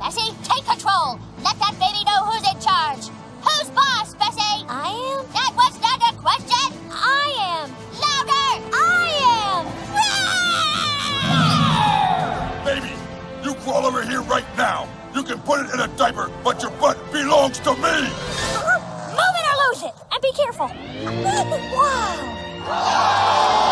Bessie, take control. Let that baby know who's in charge. Who's boss, Bessie? I am. That was not a question. I am. Louder. I am. Baby, you crawl over here right now. You can put it in a diaper, but your butt belongs to me. Move it or lose it. And be careful. Wow.